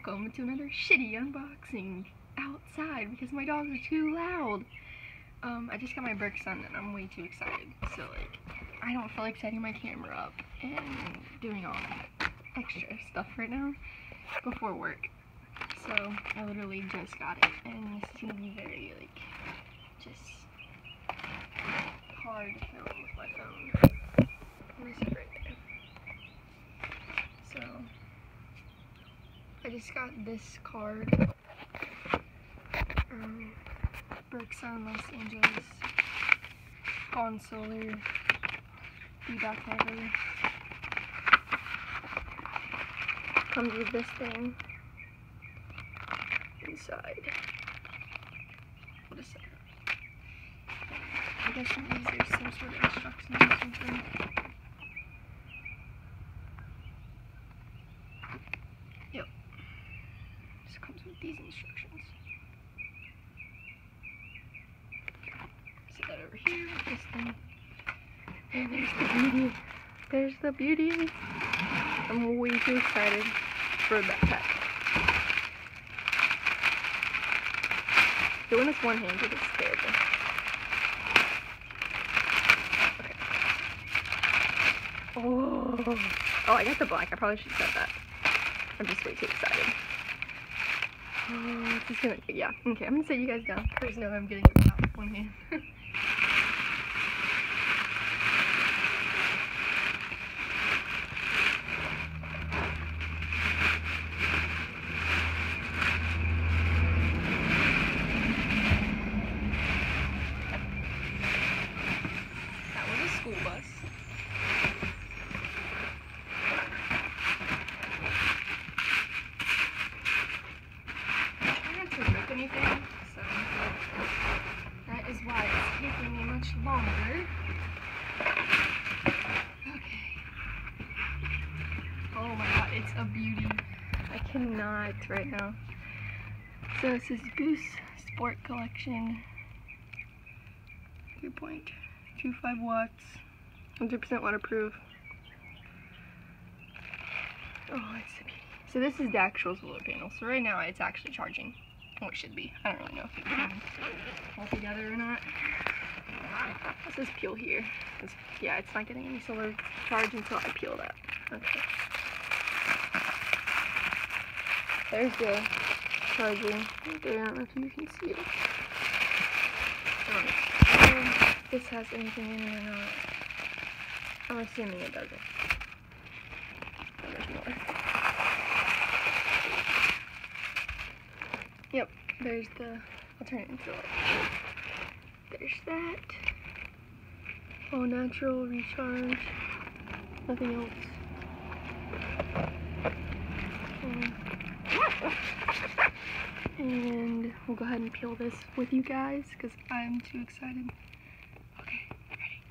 welcome to another shitty unboxing outside because my dogs are too loud. I just got my Birksun and I'm way too excited, so like I don't feel like setting my camera up and doing all that extra stuff right now before work. So I literally just got it, and this is gonna be very like just hard to film with my phone. This is right there. So I just got this card. Birksun, Los Angeles. Gone solar. Be back never. Comes with this thing inside. What is that? I guess there's some sort of instructions or something. Yep. This comes with these instructions. Set that over here with this thing. And there's the beauty. There's the beauty. I'm way too excited for that pack. Doing this one-handed is terrible. Okay. Oh, I got the black. I probably should have said that. I'm just way too excited. This is gonna, yeah. Okay, I'm gonna set you guys down. There's no way I'm getting it out with one hand. School bus. I try not to rip anything, so that is why it's taking me much longer. Okay. Oh my god, it's a beauty. I cannot right now. So this is Boost Sport Collection. 3.25 watts, 100% waterproof. Oh, it's a beauty. So this is the actual solar panel. So right now it's actually charging. Oh, it should be. I don't really know if it can all together or not. What's this peel here? Yeah, it's not getting any solar charge until I peel that. Okay. There's the charging right there. I don't know if you can see it. This has anything in it or not. I'm assuming it doesn't. There's more. Yep, there's the, I'll turn it into like, there's that. All natural, recharge, nothing else. And we'll go ahead and peel this with you guys because I'm too excited. Okay, ready?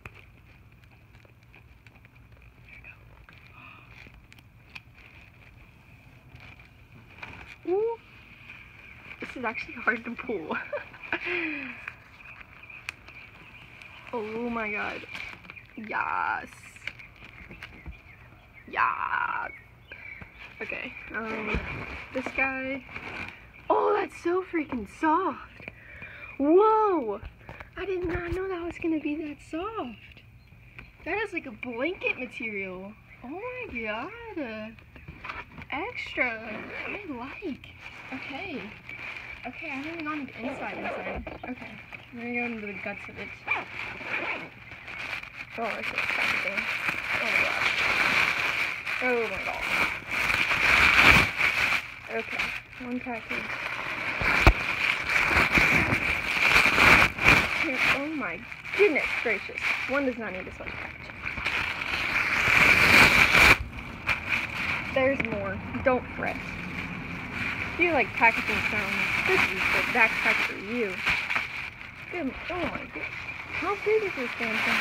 There we go. Ooh, this is actually hard to pull. Oh my god. Yes. Yeah. Okay, this guy. Oh, that's so freaking soft. Whoa! I did not know that was gonna be that soft. That is like a blanket material. Oh my god. Extra. I like. Okay. Okay, I haven't even gone to the inside. Okay. I'm gonna go into the guts of it. Oh, that's disgusting. Oh my god. Oh my god. Okay. One package. Oh my goodness gracious. One does not need this much packaging. There's more. Don't fret. If you like packaging sounds, this is the backpack for you. Good. Oh my goodness. How big is this damn thing?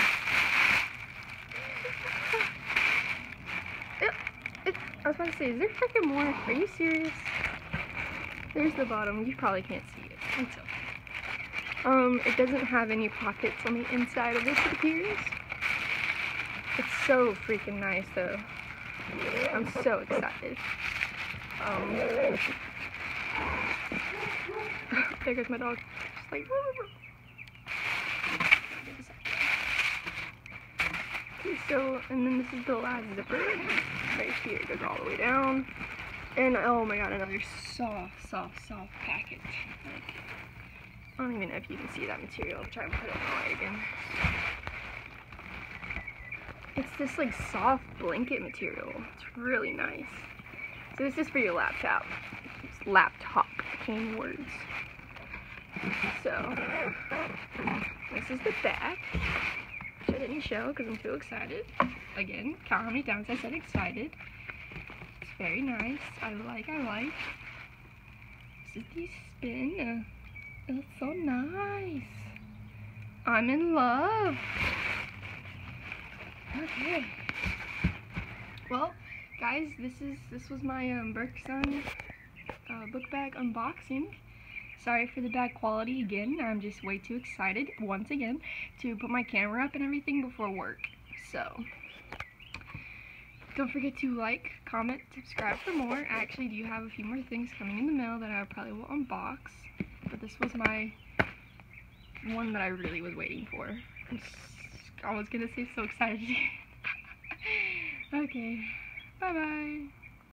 I was about to say, is there freaking more? Are you serious? There's the bottom. You probably can't see it. It's okay. It doesn't have any pockets on the inside of it, it appears. It's so freaking nice, though. I'm so excited. There goes my dog. Just like, okay, so, and then this is the last zipper right here. It goes all the way down. And oh my god, another soft package. Like, I don't even know if you can see that material. I'll try and put it in the light again. It's this like soft blanket material. It's really nice. So this is for your laptop. It's laptop, cane words. So this is the back. Which I didn't show because I'm too excited. Again, count how many times I said excited. It's very nice. I like. This is the spin. It's so nice. I'm in love. Okay. Well, guys, this was my Birksun book bag unboxing. Sorry for the bad quality again. I'm just way too excited once again to put my camera up and everything before work. So don't forget to like, comment, subscribe for more. I actually do have a few more things coming in the mail that I probably will unbox. But this was my one that I really was waiting for. I was gonna say so excited. Okay, bye bye.